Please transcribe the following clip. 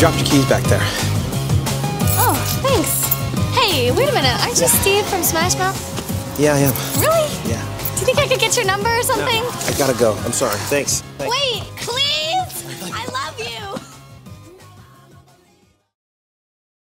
dropped your keys back there. Oh, thanks. Hey, wait a minute. Aren't you Steve from Smash Mouth? Yeah, I am. Really? Yeah. Do you think I could get your number or something? No, I gotta go. I'm sorry. Thanks. Wait!